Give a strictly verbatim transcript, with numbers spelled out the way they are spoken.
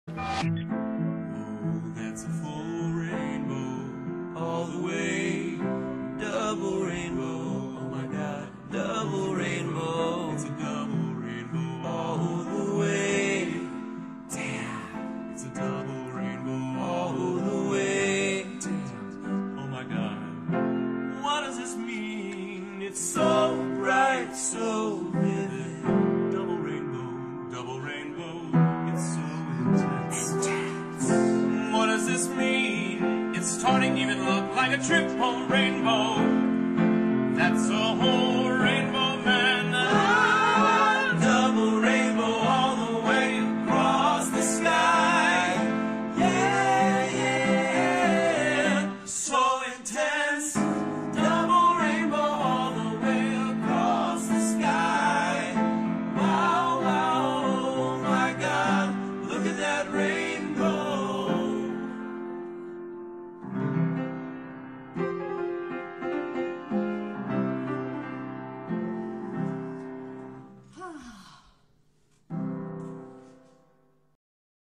Oh, that's a full rainbow, all the way, double rainbow, oh my God, double rainbow, it's a double rainbow, all the way, damn, it's a double rainbow, all the way, damn, oh my God, what does this mean? It's so bright, so vivid, double rainbow, double rainbow, it's so what does this mean? It's starting to even look like a triple rainbow. That's a whole rainbow, man. Ah, double rainbow all the way across the sky. Yeah, yeah, so intense. Double rainbow all the way across the sky. Wow, wow, oh my God, look at that rainbow.